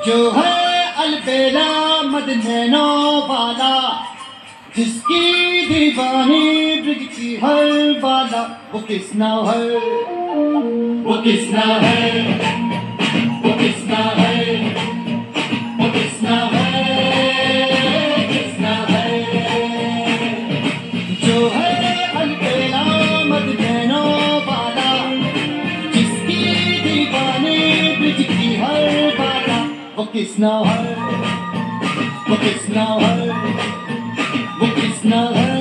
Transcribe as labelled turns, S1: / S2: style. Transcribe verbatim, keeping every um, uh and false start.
S1: जो है अलबेला मदनैनो वाला, जिसकी दीवानी ब्रिज की हर वाला, वो किसना है, वो किसना है, वो किसना है, वो किसना है, किसना है। जो है अलबेला मदनैनो वाला, जिसकी दीवानी ब्रिज की हर वाला, वो किसना है, वो किसना है, वो किसना है।